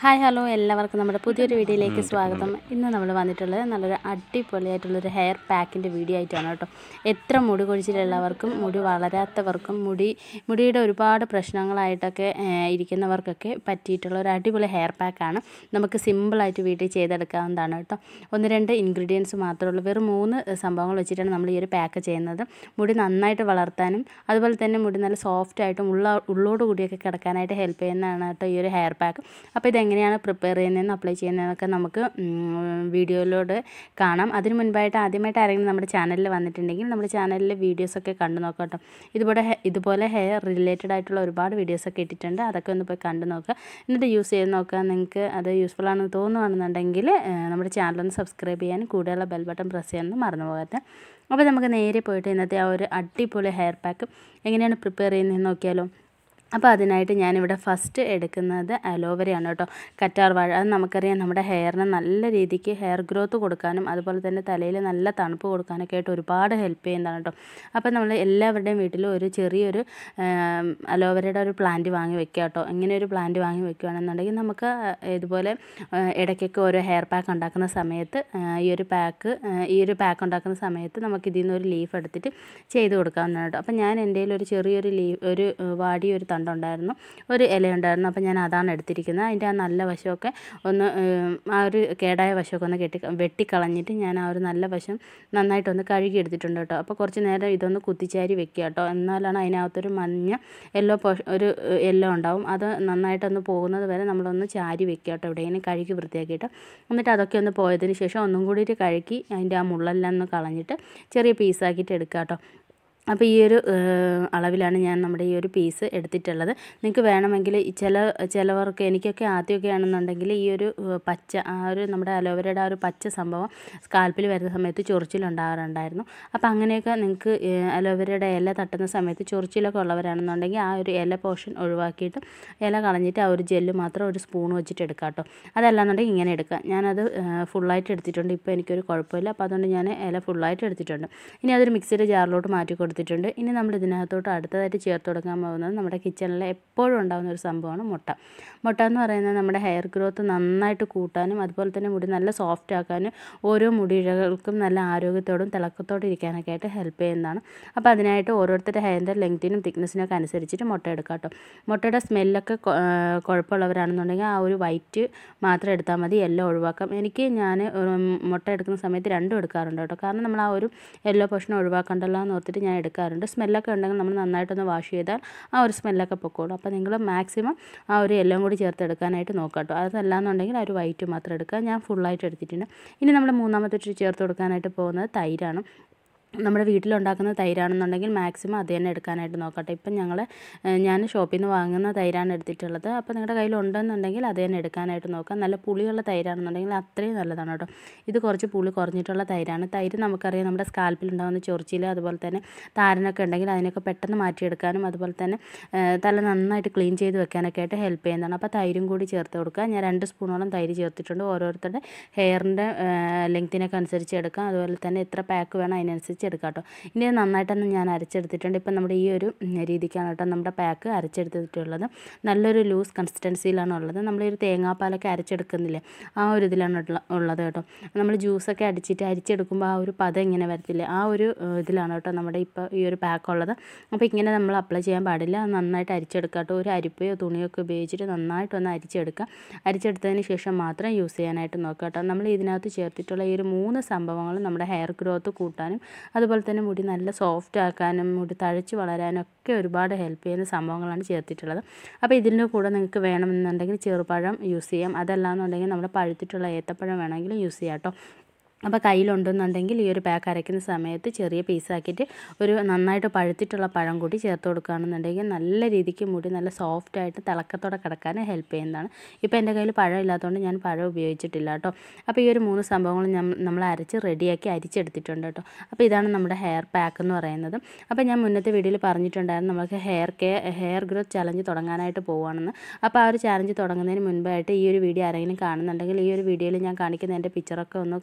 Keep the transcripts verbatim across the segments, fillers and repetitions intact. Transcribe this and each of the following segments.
Hi hello എല്ലാവർക്കും നമ്മുടെ പുതിയൊരു വീഡിയോയിലേക്ക് സ്വാഗതം. ഇന്ന് നമ്മൾ വന്നിട്ടുള്ളത് നല്ലൊരു അടിപൊളിയായിട്ടുള്ളൊരു ഹെയർ പാക്കിൻ്റെ വീഡിയോ ആയിട്ടാണ് കേട്ടോ. എത്ര മുടി കൊഴിച്ചിലുള്ളവർക്കും മുടി വളരാത്തവർക്കും മുടി മുടിയുടെ ഒരുപാട് പ്രശ്നങ്ങളായിട്ടൊക്കെ ഇരിക്കുന്നവർക്കൊക്കെ പറ്റിയിട്ടുള്ള ഒരു അടിപൊളി ഹെയർ പാക്കാണ്. നമുക്ക് സിമ്പിളായിട്ട് വീട്ടിൽ ചെയ്തെടുക്കാവുന്നതാണ് കേട്ടോ. ഒന്ന് രണ്ട് ഇൻഗ്രീഡിയൻസ് മാത്രമേ ഉള്ളൂ. വെറും മൂന്ന് സംഭവങ്ങൾ വെച്ചിട്ടാണ് നമ്മൾ ഈ ഒരു പാക്ക് ചെയ്യുന്നത്. മുടി നന്നായിട്ട് വളർത്താനും അതുപോലെ തന്നെ മുടി നല്ല സോഫ്റ്റായിട്ടും ഉള്ള ഉള്ളോട് കൂടിയൊക്കെ കിടക്കാനായിട്ട് ഹെൽപ്പ് ചെയ്യുന്നതാണ് കേട്ടോ ഈ ഒരു ഹെയർ പാക്ക്. അപ്പോൾ ഇത് എങ്ങനെയാണ് പ്രിപ്പയർ ചെയ്യുന്നതെന്ന് അപ്ലൈ ചെയ്യുന്നതെന്നൊക്കെ നമുക്ക് വീഡിയോയിലൂടെ കാണാം. അതിന് മുൻപായിട്ട് ആദ്യമായിട്ട് ആരെങ്കിലും നമ്മുടെ ചാനലിൽ വന്നിട്ടുണ്ടെങ്കിൽ നമ്മുടെ ചാനലിലെ വീഡിയോസൊക്കെ കണ്ടു നോക്കാം കേട്ടോ. ഇതുപോലെ ഇതുപോലെ ഹെയർ റിലേറ്റഡ് ആയിട്ടുള്ള ഒരുപാട് വീഡിയോസൊക്കെ ഇട്ടിട്ടുണ്ട്. അതൊക്കെ ഒന്ന് പോയി കണ്ടു നോക്കുക. എന്നിട്ട് യൂസ് ചെയ്ത് നോക്കുക. നിങ്ങൾക്ക് അത് യൂസ്ഫുൾ ആണെന്ന് തോന്നുകയാണെന്നുണ്ടെങ്കിൽ നമ്മുടെ ചാനലൊന്ന് സബ്സ്ക്രൈബ് ചെയ്യാനും കൂടെയുള്ള ബെൽ ബട്ടൺ പ്രസ് ചെയ്യാനൊന്നും മറന്നു പോകാത്ത. അപ്പോൾ നമുക്ക് നേരെ പോയിട്ട് ഇന്നത്തെ ആ ഒരു അടിപൊളി ഹെയർ പാക്ക് എങ്ങനെയാണ് പ്രിപ്പയർ ചെയ്യുന്നതെന്ന് നോക്കിയാലോ. അപ്പോൾ അതിനായിട്ട് ഞാനിവിടെ ഫസ്റ്റ് എടുക്കുന്നത് അലോവേരയാണ് കേട്ടോ. കറ്റാർ വാഴ. അത് നമുക്കറിയാം നമ്മുടെ ഹെയറിന് നല്ല രീതിക്ക് ഹെയർ ഗ്രോത്ത് കൊടുക്കാനും അതുപോലെ തന്നെ തലയിൽ നല്ല തണുപ്പ് കൊടുക്കാനൊക്കെ ആയിട്ട് ഒരുപാട് ഹെൽപ്പ് ചെയ്യുന്നതാണ് കേട്ടോ. അപ്പോൾ നമ്മൾ എല്ലാവരുടെയും വീട്ടിലും ഒരു ചെറിയൊരു അലോവേരയുടെ ഒരു പ്ലാന്റ് വാങ്ങി വെക്കുക കേട്ടോ. ഇങ്ങനെ ഒരു പ്ലാന്റ് വാങ്ങി വെക്കുകയാണെന്നുണ്ടെങ്കിൽ നമുക്ക് ഇതുപോലെ ഇടയ്ക്കൊക്കെ ഓരോ ഹെയർ പാക്ക് ഉണ്ടാക്കുന്ന സമയത്ത് ഈ ഒരു പാക്ക് ഈ ഒരു പാക്ക് ഉണ്ടാക്കുന്ന സമയത്ത് നമുക്ക് ഇതിൽ നിന്ന് ഒരു ലീഫ് എടുത്തിട്ട് ചെയ്ത് കൊടുക്കാവുന്നതാണ് കേട്ടോ. അപ്പോൾ ഞാൻ എൻ്റെ കയ്യിൽ ഒരു ചെറിയൊരു ലീഫ് ഒരു വാടിയൊരു ഉണ്ടായിരുന്നു ഒരു ഇല ഉണ്ടായിരുന്നു. അപ്പോൾ ഞാൻ അതാണ് എടുത്തിരിക്കുന്നത്. അതിൻ്റെ ആ നല്ല വശമൊക്കെ ഒന്ന് ആ ഒരു കേടായ വശമൊക്കെ ഒന്ന് കെട്ടി വെട്ടിക്കളഞ്ഞിട്ട് ഞാൻ ആ ഒരു നല്ല വശം നന്നായിട്ടൊന്ന് കഴുകി എടുത്തിട്ടുണ്ട് കേട്ടോ. അപ്പോൾ കുറച്ച് നേരം ഇതൊന്ന് കുത്തിച്ചാരി വെക്കുക കേട്ടോ. എന്നാലാണ് അതിനകത്തൊരു മഞ്ഞ യെല്ലോ ഒരു യെല്ലോ ഉണ്ടാവും. അത് നന്നായിട്ടൊന്ന് പോകുന്നത് വരെ നമ്മളൊന്ന് ചാരി വെക്കുക കേട്ടോ. എവിടെയെങ്കിലും കഴുകി വൃത്തിയാക്കിയിട്ട് എന്നിട്ട് അതൊക്കെ ഒന്ന് പോയതിന് ശേഷം ഒന്നും കൂടിയിട്ട് കഴുകി അതിൻ്റെ ആ മുള്ളെല്ലാം ഒന്ന് കളഞ്ഞിട്ട് ചെറിയ പീസാക്കിയിട്ട് എടുക്കുക കേട്ടോ. അപ്പോൾ ഈ ഒരു അളവിലാണ് ഞാൻ നമ്മുടെ ഈ ഒരു പീസ് എടുത്തിട്ടുള്ളത്. നിങ്ങൾക്ക് വേണമെങ്കിൽ ചില ചിലവർക്ക് എനിക്കൊക്കെ ആദ്യമൊക്കെ ആണെന്നുണ്ടെങ്കിൽ ഈ ഒരു പച്ച ആ ഒരു നമ്മുടെ അലോവേരയുടെ ആ ഒരു പച്ച സംഭവം സ്കാൽപ്പിൽ വരുന്ന സമയത്ത് ചൊറിച്ചിലുണ്ടാകാറുണ്ടായിരുന്നു. അപ്പോൾ അങ്ങനെയൊക്കെ നിങ്ങൾക്ക് അലോവേരയുടെ ഇല തട്ടുന്ന സമയത്ത് ചൊറിച്ചിലൊക്കെ ഉള്ളവരാണെന്നുണ്ടെങ്കിൽ ആ ഒരു ഇല പോർഷൻ ഒഴിവാക്കിയിട്ട് ഇല കളഞ്ഞിട്ട് ആ ഒരു ജെല്ല് മാത്രം ഒരു സ്പൂൺ വെച്ചിട്ട് എടുക്കുക കേട്ടോ. അതല്ലാന്നുണ്ടെങ്കിൽ ഇങ്ങനെ എടുക്കുക. ഞാനത് ഫുള്ളായിട്ട് എടുത്തിട്ടുണ്ട്. ഇപ്പോൾ എനിക്കൊരു കുഴപ്പമില്ല. അപ്പോൾ അതുകൊണ്ട് ഞാൻ ഇല ഫുള്ളായിട്ട് എടുത്തിട്ടുണ്ട്. ഇനി അതൊരു മിക്സിയുടെ ജാറിലോട്ട് മാറ്റി കൊടുത്തിട്ടുണ്ട്. ഇനി നമ്മൾ ഇതിനകത്തോട്ട് അടുത്തതായിട്ട് ചേർത്ത് കൊടുക്കാൻ പോകുന്നത് നമ്മുടെ കിച്ചണിൽ എപ്പോഴും ഉണ്ടാകുന്ന ഒരു സംഭവമാണ് മുട്ട. മുട്ട എന്ന് പറയുന്നത് നമ്മുടെ ഹെയർ ഗ്രോത്ത് നന്നായിട്ട് കൂട്ടാനും അതുപോലെ തന്നെ മുടി നല്ല സോഫ്റ്റ് ആക്കാനും ഓരോ മുടിയിഴകൾക്കും നല്ല ആരോഗ്യത്തോടും തിളക്കത്തോടും ഇരിക്കാനൊക്കെ ആയിട്ട് ഹെൽപ്പ് ചെയ്യുന്നതാണ്. അപ്പോൾ അതിനായിട്ട് ഓരോരുത്തരുടെ ഹെയറിൻ്റെ ലെങ്ത്തിനും തിക്നെസ്സിനും ഒക്കെ അനുസരിച്ചിട്ട് മുട്ട എടുക്കാം കേട്ടോ. മുട്ടയുടെ സ്മെല്ലൊക്കെ കുഴപ്പമുള്ളവരാണെന്നുണ്ടെങ്കിൽ ആ ഒരു വൈറ്റ് മാത്രം എടുത്താൽ മതി. യെല്ലോ ഒഴിവാക്കാം. എനിക്ക് ഞാൻ മുട്ട എടുക്കുന്ന സമയത്ത് രണ്ടും എടുക്കാറുണ്ട് കേട്ടോ. കാരണം നമ്മൾ ആ ഒരു യെല്ലോ പോർഷൻ ഒഴിവാക്കണ്ടല്ലോ എന്ന് ഓർത്തിട്ട് ഞാൻ എടുക്കാറുണ്ട്. സ്മെല്ലൊക്കെ ഉണ്ടെങ്കിൽ നമ്മൾ നന്നായിട്ടൊന്ന് വാഷ് ചെയ്താൽ ആ ഒരു സ്മെല്ലൊക്കെ പൊക്കോളും. അപ്പോൾ നിങ്ങൾ മാക്സിമം ആ ഒരു എല്ലാം കൂടി ചേർത്ത് എടുക്കാനായിട്ട് നോക്കാം കേട്ടോ. അതല്ലാന്നുണ്ടെങ്കിൽ ആ ഒരു വൈറ്റ് മാത്രം എടുക്കുക. ഞാൻ ഫുള്ളായിട്ട് എടുത്തിട്ടുണ്ട്. ഇനി നമ്മൾ മൂന്നാമത്തെ ചേർത്ത് കൊടുക്കാനായിട്ട് പോകുന്നത് തൈരാണ്. നമ്മുടെ വീട്ടിലുണ്ടാക്കുന്ന തൈരാണെന്നുണ്ടെങ്കിൽ മാക്സിമം അത് തന്നെ എടുക്കാനായിട്ട് നോക്കട്ടെ. ഇപ്പം ഞങ്ങൾ ഞാൻ ഷോപ്പിൽ നിന്ന് വാങ്ങുന്ന തൈരാണ് എടുത്തിട്ടുള്ളത്. അപ്പോൾ നിങ്ങളുടെ കയ്യിൽ ഉണ്ടെന്നുണ്ടെങ്കിൽ അത് തന്നെ എടുക്കാനായിട്ട് നോക്കാം. നല്ല പുളിയുള്ള തൈരാണെന്നുണ്ടെങ്കിൽ അത്രയും നല്ലതാണ് കേട്ടോ. ഇത് കുറച്ച് പുളി കുറഞ്ഞിട്ടുള്ള തൈരാണ്. തൈര് നമുക്കറിയാം നമ്മുടെ സ്കാൽപ്പിൽ ഉണ്ടാകുന്ന ചൊറിച്ചിൽ അതുപോലെ തന്നെ താരനൊക്കെ ഉണ്ടെങ്കിൽ അതിനൊക്കെ പെട്ടെന്ന് മാറ്റിയെടുക്കാനും അതുപോലെ തന്നെ തല നന്നായിട്ട് ക്ലീൻ ചെയ്ത് വെക്കാനൊക്കെ ആയിട്ട് ഹെൽപ്പ് ചെയ്യുന്നതാണ്. അപ്പോൾ തൈരും കൂടി ചേർത്ത് കൊടുക്കുക. ഞാൻ രണ്ട് സ്പൂണോളം തൈര് ചേർത്തിട്ടുണ്ട്. ഓരോരുത്തരുടെ ഹെയറിൻ്റെ ലെങ്ത്തിനൊക്കെ അനുസരിച്ച് എടുക്കാം. അതുപോലെ തന്നെ എത്ര പാക്ക് വേണം അതിനനുസരിച്ച് എടുക്കാം കേട്ടോ. ഇനി നന്നായിട്ടൊന്ന് ഞാൻ അരച്ചെടുത്തിട്ടുണ്ട്. ഇപ്പം നമ്മുടെ ഈ ഒരു രീതിക്കാണ് കേട്ടോ നമ്മുടെ പാക്ക് അരച്ചെടുത്തിട്ടുള്ളത്. നല്ലൊരു ലൂസ് കൺസിസ്റ്റൻസിയിലാണ് ഉള്ളത്. നമ്മൾ ഈ ഒരു തേങ്ങാപ്പാലൊക്കെ അരച്ചെടുക്കുന്നില്ലേ ആ ഒരു ഇതിലാണ് ഉള്ളത് കേട്ടോ. നമ്മൾ ജ്യൂസൊക്കെ അടിച്ചിട്ട് അരിച്ചെടുക്കുമ്പോൾ ആ ഒരു പദം ഇങ്ങനെ വരത്തില്ലേ ആ ഒരു ഇതിലാണ് കേട്ടോ നമ്മുടെ ഇപ്പോൾ ഈ ഒരു പാക്ക് ഉള്ളത്. അപ്പോൾ ഇങ്ങനെ നമ്മൾ അപ്ലൈ ചെയ്യാൻ പാടില്ല. നന്നായിട്ട് അരിച്ചെടുക്കുക കേട്ടോ. ഒരു അരിപ്പയോ തുണിയോ ഒക്കെ ഉപയോഗിച്ചിട്ട് നന്നായിട്ടൊന്ന് അരിച്ചെടുക്കുക. അരിച്ചെടുത്തതിന് ശേഷം മാത്രം യൂസ് ചെയ്യാനായിട്ട് നോക്കുക കേട്ടോ. നമ്മൾ ഇതിനകത്ത് ചേർത്തിട്ടുള്ള ഈ ഒരു മൂന്ന് സംഭവങ്ങൾ നമ്മുടെ ഹെയർ ഗ്രോത്ത് കൂട്ടാനും അതുപോലെ തന്നെ മുടി നല്ല സോഫ്റ്റ് ആക്കാനും മുടി തഴച്ച് വളരാനും ഒക്കെ ഒരുപാട് ഹെൽപ്പ് ചെയ്യുന്ന സംഭവങ്ങളാണ് ചേർത്തിട്ടുള്ളത്. അപ്പോൾ ഇതിൻ്റെ കൂടെ നിങ്ങൾക്ക് വേണമെന്നുണ്ടെങ്കിൽ ചെറുപഴം യൂസ് ചെയ്യാം. അതല്ലാന്നുണ്ടെങ്കിൽ നമ്മുടെ പഴുത്തിട്ടുള്ള ഏത്തപ്പഴം വേണമെങ്കിലും യൂസ് ചെയ്യാം കേട്ടോ. അപ്പോൾ കയ്യിലുണ്ടെന്നുണ്ടെങ്കിൽ ഈ ഒരു പാക്ക് അരയ്ക്കുന്ന സമയത്ത് ചെറിയ പീസാക്കിയിട്ട് ഒരു നന്നായിട്ട് പഴുത്തിട്ടുള്ള പഴം കൂടി ചേർത്ത് കൊടുക്കുകയാണെന്നുണ്ടെങ്കിൽ നല്ല രീതിക്ക് മുടി നല്ല സോഫ്റ്റായിട്ട് തിളക്കത്തോടെ കിടക്കാൻ ഹെൽപ്പ് ചെയ്യുന്നതാണ്. ഇപ്പോൾ എൻ്റെ കയ്യിൽ പഴം ഇല്ലാത്തതുകൊണ്ട് ഞാൻ പഴം ഉപയോഗിച്ചിട്ടില്ല കേട്ടോ. അപ്പോൾ ഈ ഒരു മൂന്ന് സംഭവങ്ങൾ നമ്മൾ അരച്ച് റെഡിയാക്കി അരിച്ചെടുത്തിട്ടുണ്ട് കേട്ടോ. അപ്പോൾ ഇതാണ് നമ്മുടെ ഹെയർ പാക്ക് എന്ന് പറയുന്നത്. അപ്പോൾ ഞാൻ മുന്നത്തെ വീഡിയോയിൽ പറഞ്ഞിട്ടുണ്ടായിരുന്നു നമുക്ക് hair care hair growth challenge തുടങ്ങാനായിട്ട് പോവുകയാണെന്ന്. അപ്പോൾ ആ ഒരു ചലഞ്ച് തുടങ്ങുന്നതിന് മുൻപായിട്ട് ഈ ഒരു വീഡിയോ ആരെങ്കിലും കാണുന്നുണ്ടെങ്കിൽ ഈ ഒരു വീഡിയോയിൽ ഞാൻ കാണിക്കുന്ന എൻ്റെ പിക്ചറൊക്കെ ഒന്ന് കണ്ടു നോക്കുക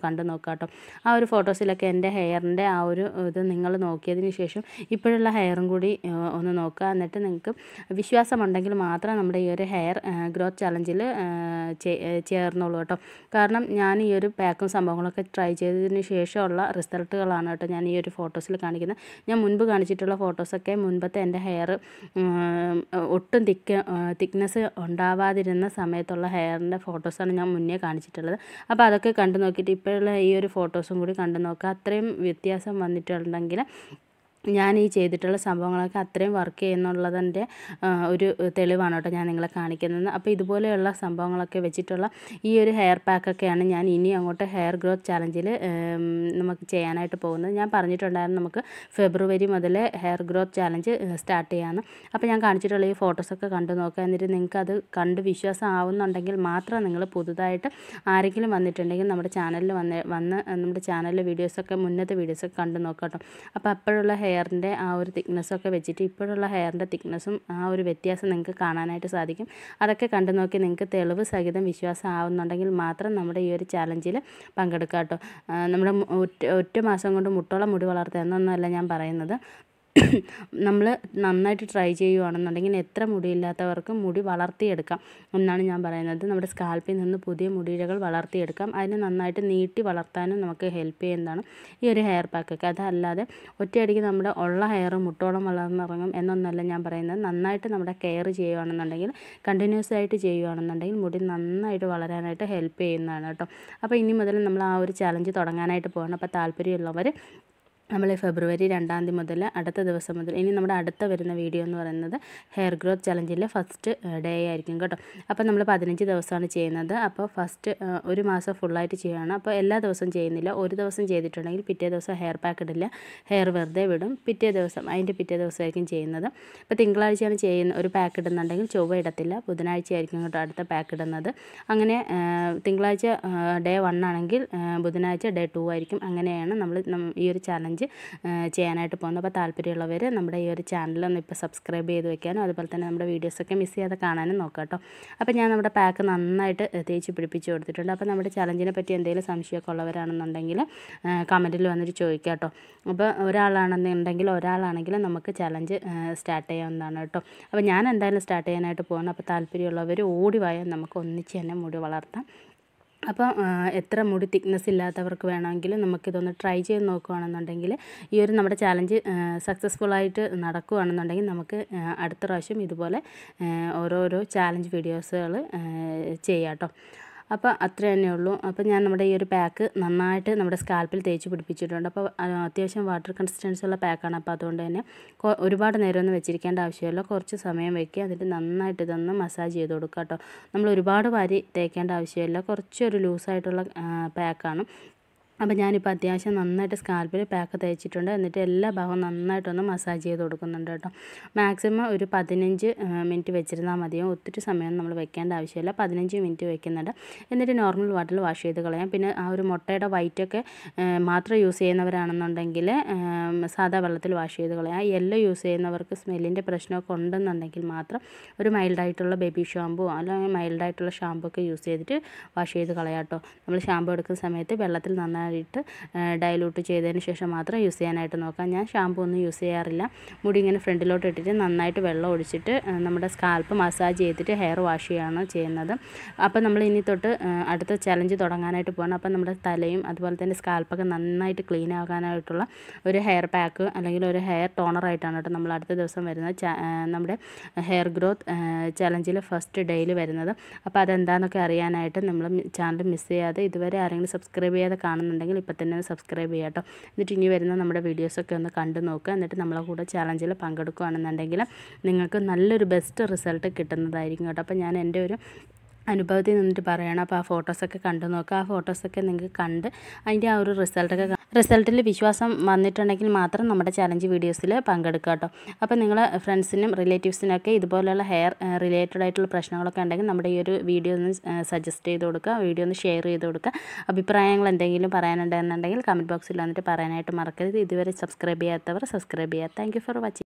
കേട്ടോ. ആ ഒരു ഫോട്ടോസിലൊക്കെ എൻ്റെ ഹെയറിൻ്റെ ആ ഒരു ഇത് നിങ്ങൾ നോക്കിയതിന് ശേഷം ഇപ്പോഴുള്ള ഹെയറും കൂടി ഒന്ന് നോക്കുക. എന്നിട്ട് നിങ്ങൾക്ക് വിശ്വാസമുണ്ടെങ്കിൽ മാത്രം നമ്മുടെ ഈ ഒരു ഹെയർ ഗ്രോത്ത് ചലഞ്ചിൽ ചേർന്നോളൂ കേട്ടോ. കാരണം ഞാൻ ഈ ഒരു പാക്കും സംഭവങ്ങളൊക്കെ ട്രൈ ചെയ്തതിന് ശേഷമുള്ള റിസൾട്ടുകളാണ് കേട്ടോ ഞാൻ ഈ ഒരു ഫോട്ടോസിൽ കാണിക്കുന്നത്. ഞാൻ മുൻപ് കാണിച്ചിട്ടുള്ള ഫോട്ടോസൊക്കെ മുൻപത്തെ എൻ്റെ ഹെയർ ഒട്ടും തിക്ക് തിക്നെസ് ഉണ്ടാവാതിരുന്ന സമയത്തുള്ള ഹെയറിൻ്റെ ഫോട്ടോസാണ് ഞാൻ മുന്നേ കാണിച്ചിട്ടുള്ളത്. അപ്പോൾ അതൊക്കെ കണ്ടു നോക്കിയിട്ട് ഇപ്പോഴുള്ള ഈ ഒരു ഫോട്ടോസും കൂടി കണ്ടു നോക്കുക. അത്രയും വ്യത്യാസം വന്നിട്ടുണ്ടെങ്കിൽ ഞാൻ ഈ ചെയ്തിട്ടുള്ള സംഭവങ്ങളൊക്കെ അത്രയും വർക്ക് ചെയ്യുന്നുള്ളതിൻ്റെ ഒരു തെളിവാണ് കേട്ടോ ഞാൻ നിങ്ങളെ കാണിക്കുന്നത്. അപ്പോൾ ഇതുപോലെയുള്ള സംഭവങ്ങളൊക്കെ വെച്ചിട്ടുള്ള ഈ ഒരു ഹെയർ പാക്കൊക്കെയാണ് ഞാൻ ഇനി അങ്ങോട്ട് ഹെയർ ഗ്രോത്ത് ചാലഞ്ചിൽ നമുക്ക് ചെയ്യാനായിട്ട് പോകുന്നത്. ഞാൻ പറഞ്ഞിട്ടുണ്ടായിരുന്നു നമുക്ക് ഫെബ്രുവരി മുതൽ ഹെയർ ഗ്രോത്ത് ചാലഞ്ച് സ്റ്റാർട്ട് ചെയ്യാമെന്ന്. അപ്പോൾ ഞാൻ കാണിച്ചിട്ടുള്ള ഈ ഫോട്ടോസൊക്കെ കണ്ടു നോക്കുക. എന്നിട്ട് നിങ്ങൾക്കത് കണ്ട് വിശ്വാസം ആവുന്നുണ്ടെങ്കിൽ മാത്രം നിങ്ങൾ പുതുതായിട്ട് ആരെങ്കിലും വന്നിട്ടുണ്ടെങ്കിൽ നമ്മുടെ ചാനലിൽ വന്ന് വന്ന് നമ്മുടെ ചാനലിലെ വീഡിയോസൊക്കെ മുന്നത്തെ വീഡിയോസൊക്കെ കണ്ടു നോക്കാം കേട്ടോ. അപ്പോൾ അപ്പോഴുള്ള ഹെയറിൻ്റെ ആ ഒരു തിക്നെസ്സൊക്കെ വെച്ചിട്ട് ഇപ്പോഴുള്ള ഹെയറിൻ്റെ തിക്നെസ്സും ആ ഒരു വ്യത്യാസം നിങ്ങൾക്ക് കാണാനായിട്ട് സാധിക്കും. അതൊക്കെ കണ്ടു നോക്കി നിങ്ങൾക്ക് തെളിവ് സഹിതം വിശ്വാസം ആവുന്നുണ്ടെങ്കിൽ മാത്രം നമ്മുടെ ഈ ഒരു ചാലഞ്ചിൽ പങ്കെടുക്കുക കേട്ടോ. നമ്മുടെ ഒറ്റ ഒറ്റ മാസം കൊണ്ട് മുട്ടോളം മുടി വളർത്തുക എന്നൊന്നുമല്ല ഞാൻ പറയുന്നത്. നമ്മൾ നന്നായിട്ട് ട്രൈ ചെയ്യുകയാണെന്നുണ്ടെങ്കിൽ എത്ര മുടിയില്ലാത്തവർക്കും മുടി വളർത്തിയെടുക്കാം എന്നാണ് ഞാൻ പറയുന്നത്. നമ്മുടെ സ്കാൽപ്പിൽ നിന്ന് പുതിയ മുടിയിഴകൾ വളർത്തിയെടുക്കാം. അതിന് നന്നായിട്ട് നീട്ടി വളർത്താനും നമുക്ക് ഹെൽപ്പ് ചെയ്യുന്നതാണ് ഈ ഒരു ഹെയർ പാക്കൊക്കെ. അതല്ലാതെ ഒറ്റയടിക്ക് നമ്മുടെ ഉള്ള ഹെയർ മുട്ടോളം വളർന്നിറങ്ങും എന്നൊന്നല്ല ഞാൻ പറയുന്നത്. നന്നായിട്ട് നമ്മുടെ കെയർ ചെയ്യുകയാണെന്നുണ്ടെങ്കിൽ കണ്ടിന്യൂസ് ആയിട്ട് ചെയ്യുകയാണെന്നുണ്ടെങ്കിൽ മുടി നന്നായിട്ട് വളരാനായിട്ട് ഹെൽപ്പ് ചെയ്യുന്നതാണ് കേട്ടോ. അപ്പോൾ ഇനി മുതൽ നമ്മൾ ആ ഒരു ചാലഞ്ച് തുടങ്ങാനായിട്ട് പോകണം. അപ്പോൾ താല്പര്യമുള്ളവർ നമ്മൾ ഫെബ്രുവരി രണ്ടാം തീയതി മുതൽ അടുത്ത ദിവസം മുതൽ ഇനി നമ്മുടെ അടുത്ത വരുന്ന വീഡിയോ എന്ന് പറയുന്നത് ഹെയർ ഗ്രോത്ത് ചലഞ്ചിലെ ഫസ്റ്റ് ഡേ ആയിരിക്കും കേട്ടോ. അപ്പോൾ നമ്മൾ പതിനഞ്ച് ദിവസമാണ് ചെയ്യുന്നത്. അപ്പോൾ ഫസ്റ്റ് ഒരു മാസം ഫുള്ളായിട്ട് ചെയ്യുകയാണ്. അപ്പോൾ എല്ലാ ദിവസവും ചെയ്യുന്നില്ല. ഒരു ദിവസം ചെയ്തിട്ടുണ്ടെങ്കിൽ പിറ്റേ ദിവസം ഹെയർ പാക്ക് ഇടില്ല, ഹെയർ വെറുതെ വിടും. പിറ്റേ ദിവസം അതിൻ്റെ പിറ്റേ ദിവസമായിരിക്കും ചെയ്യുന്നത്. അപ്പോൾ തിങ്കളാഴ്ചയാണ് ചെയ്യുന്ന ഒരു പാക്ക് ഇടുന്നുണ്ടെങ്കിൽ ചൊവ്വ ഇടത്തില്ല, ബുധനാഴ്ച ആയിരിക്കും കേട്ടോ അടുത്ത പാക്ക് ഇടുന്നത്. അങ്ങനെ തിങ്കളാഴ്ച ഡേ വൺ ആണെങ്കിൽ ബുധനാഴ്ച ഡേ ടു ആയിരിക്കും. അങ്ങനെയാണ് നമ്മൾ ഈ ഒരു ചലഞ്ച് ചെയ്യാനായിട്ട് പോകുന്നത്. അപ്പോൾ താല്പര്യമുള്ളവർ നമ്മുടെ ഈ ഒരു ചാനലൊന്ന് ഇപ്പോൾ സബ്സ്ക്രൈബ് ചെയ്ത് വെക്കാനും അതുപോലെ തന്നെ നമ്മുടെ വീഡിയോസൊക്കെ മിസ് ചെയ്യാതെ കാണാനും നോക്കാം കേട്ടോ. അപ്പോൾ ഞാൻ നമ്മുടെ പാക്ക് നന്നായിട്ട് തേച്ച് പിടിപ്പിച്ച് കൊടുത്തിട്ടുണ്ട്. അപ്പോൾ നമ്മുടെ ചലഞ്ചിനെ പറ്റി എന്തെങ്കിലും സംശയമൊക്കെ ഉള്ളവരാണെന്നുണ്ടെങ്കിൽ കമൻറ്റിൽ വന്നിട്ട് ചോദിക്കാം കേട്ടോ. അപ്പോൾ ഒരാളാണെന്നുണ്ടെങ്കിൽ ഒരാളാണെങ്കിൽ നമുക്ക് ചലഞ്ച് സ്റ്റാർട്ട് ചെയ്യാവുന്നതാണ് കേട്ടോ. അപ്പോൾ ഞാൻ എന്തായാലും സ്റ്റാർട്ട് ചെയ്യാനായിട്ട് പോകണം. അപ്പോൾ താല്പര്യമുള്ളവർ ഓടി വായാൽ നമുക്ക് ഒന്നിച്ച് തന്നെ മുടി വളർത്താം. അപ്പോൾ എത്ര മുടി തിക്നെസ് ഇല്ലാത്തവർക്ക് വേണമെങ്കിൽ നമുക്കിതൊന്ന് ട്രൈ ചെയ്ത് നോക്കുകയാണെന്നുണ്ടെങ്കിൽ ഈ ഒരു നമ്മുടെ ചാലഞ്ച് സക്സസ്ഫുള്ളായിട്ട് നടക്കുകയാണെന്നുണ്ടെങ്കിൽ നമുക്ക് അടുത്ത പ്രാവശ്യം ഇതുപോലെ ഓരോരോ ചാലഞ്ച് വീഡിയോസുകൾ ചെയ്യാം കേട്ടോ. അപ്പോൾ അത്ര തന്നെ ഉള്ളൂ. അപ്പോൾ ഞാൻ നമ്മുടെ ഈ ഒരു പാക്ക് നന്നായിട്ട് നമ്മുടെ സ്കാൽപ്പിൽ തേച്ച് പിടിപ്പിച്ചിട്ടുണ്ട്. അപ്പോൾ അത്യാവശ്യം വാട്ടർ കൺസിസ്റ്റൻസി ഉള്ള പാക്കാണ്. അപ്പോൾ അതുകൊണ്ട് തന്നെ ഒരുപാട് നേരമൊന്നും വെച്ചിരിക്കേണ്ട ആവശ്യമില്ല. കുറച്ച് സമയം വയ്ക്കുക. എന്നിട്ട് നന്നായിട്ട് ഇതൊന്ന് മസാജ് ചെയ്ത് കൊടുക്കുക കേട്ടോ. നമ്മൾ ഒരുപാട് വാരി തേക്കേണ്ട ആവശ്യമില്ല. കുറച്ചൊരു ലൂസായിട്ടുള്ള പാക്കാണ്. അപ്പോൾ ഞാനിപ്പോൾ അത്യാവശ്യം നന്നായിട്ട് സ്കാൽപ്പിൽ പാക്ക് തേച്ചിട്ടുണ്ട്. എന്നിട്ട് എല്ലാ ഭാഗവും നന്നായിട്ടൊന്ന് മസാജ് ചെയ്ത് കൊടുക്കുന്നുണ്ട് കേട്ടോ. മാക്സിമം ഒരു പതിനഞ്ച് മിനിറ്റ് വെച്ചിരുന്നാൽ മതിയോ. ഒത്തിരി സമയം നമ്മൾ വെക്കേണ്ട ആവശ്യമില്ല. പതിനഞ്ച് മിനിറ്റ് വെക്കുന്നുണ്ട്. എന്നിട്ട് നോർമൽ വാട്ടറിൽ വാഷ് ചെയ്ത് കളയാം. പിന്നെ ആ ഒരു മുട്ടയുടെ വൈറ്റൊക്കെ മാത്രം യൂസ് ചെയ്യുന്നവരാണെന്നുണ്ടെങ്കിൽ സാധാ വെള്ളത്തിൽ വാഷ് ചെയ്ത് കളയാം. യെല്ലോ യൂസ് ചെയ്യുന്നവർക്ക് സ്മെല്ലിൻ്റെ പ്രശ്നമൊക്കെ ഉണ്ടെന്നുണ്ടെങ്കിൽ മാത്രം ഒരു മൈൽഡായിട്ടുള്ള ബേബി ഷാമ്പു അല്ലെങ്കിൽ മൈൽഡായിട്ടുള്ള ഷാമ്പു ഒക്കെ യൂസ് ചെയ്തിട്ട് വാഷ് ചെയ്ത് കളയാം കേട്ടോ. നമ്മൾ ഷാമ്പു എടുക്കുന്ന സമയത്ത് വെള്ളത്തിൽ നന്നായി ിട്ട് ഡൈലൂട്ട് ചെയ്തതിന് ശേഷം മാത്രം യൂസ് ചെയ്യാനായിട്ട് നോക്കാം. ഞാൻ ഷാമ്പു ഒന്നും യൂസ് ചെയ്യാറില്ല. മുടി ഇങ്ങനെ ഫ്രണ്ടിലോട്ട് ഇട്ടിട്ട് നന്നായിട്ട് വെള്ളം ഒഴിച്ചിട്ട് നമ്മുടെ സ്കാൽപ്പ് മസാജ് ചെയ്തിട്ട് ഹെയർ വാഷ് ചെയ്യുകയാണ് ചെയ്യുന്നത്. അപ്പോൾ നമ്മൾ ഇനി തൊട്ട് അടുത്ത ചലഞ്ച് തുടങ്ങാനായിട്ട് പോകണം. അപ്പോൾ നമ്മുടെ തലയും അതുപോലെ തന്നെ സ്കാൽപ്പൊക്കെ നന്നായിട്ട് ക്ലീൻ ആകാനായിട്ടുള്ള ഒരു ഹെയർ പാക്ക് അല്ലെങ്കിൽ ഒരു ഹെയർ ടോണറായിട്ടാണ് കേട്ടോ നമ്മൾ അടുത്ത ദിവസം വരുന്നത്. നമ്മുടെ ഹെയർ ഗ്രോത്ത് ചലഞ്ചിൽ ഫസ്റ്റ് ഡേയിൽ വരുന്നത്. അപ്പോൾ അതെന്താണെന്നൊക്കെ അറിയാനായിട്ട് നമ്മൾ ചാനൽ മിസ് ചെയ്യാതെ ഇതുവരെ ആരെങ്കിലും സബ്സ്ക്രൈബ് ചെയ്യാതെ കാണുന്നുണ്ടെങ്കിൽ ഇപ്പോൾ തന്നെ സബ്സ്ക്രൈബ് ചെയ്യാം കേട്ടോ. എന്നിട്ട് ഇനി വരുന്ന നമ്മുടെ വീഡിയോസൊക്കെ ഒന്ന് കണ്ടു നോക്കുക. എന്നിട്ട് നമ്മളെ കൂടെ ചാലഞ്ചിൽ പങ്കെടുക്കുകയാണെന്നുണ്ടെങ്കിൽ നിങ്ങൾക്ക് നല്ലൊരു ബെസ്റ്റ് റിസൾട്ട് കിട്ടുന്നതായിരിക്കും കേട്ടോ. അപ്പോൾ ഞാൻ എൻ്റെ ഒരു അനുഭവത്തിൽ നിന്നിട്ട് പറയണം. അപ്പോൾ ആ ഫോട്ടോസൊക്കെ കണ്ടു നോക്കുക. ആ ഫോട്ടോസൊക്കെ നിങ്ങൾക്ക് കണ്ട് അതിൻ്റെ ആ ഒരു റിസൾട്ടൊക്കെ റിസൾട്ടിൽ വിശ്വാസം വന്നിട്ടുണ്ടെങ്കിൽ മാത്രം നമ്മുടെ ചലഞ്ച് വീഡിയോസിൽ പങ്കെടുക്കുക കേട്ടോ. അപ്പോൾ നിങ്ങൾ ഫ്രണ്ട്സിനും റിലേറ്റീവ്സിനൊക്കെ ഇതുപോലെയുള്ള ഹെയർ റിലേറ്റഡ് ആയിട്ടുള്ള പ്രശ്നങ്ങളൊക്കെ ഉണ്ടെങ്കിൽ നമ്മുടെ ഈ ഒരു വീഡിയോ ഒന്ന് സജസ്റ്റ് ചെയ്ത് കൊടുക്കുക, വീഡിയോ ഒന്ന് ഷെയർ ചെയ്ത് കൊടുക്കുക. അഭിപ്രായങ്ങൾ എന്തെങ്കിലും പറയാനുണ്ടെന്നുണ്ടെങ്കിൽ കമൻറ്റ് ബോക്സിൽ വന്നിട്ട് പറയാനായിട്ട് മറക്കരുത്. ഇതുവരെ സബ്സ്ക്രൈബ് ചെയ്യാത്തവർ സബ്സ്ക്രൈബ് ചെയ്യുക. Thank you for watching.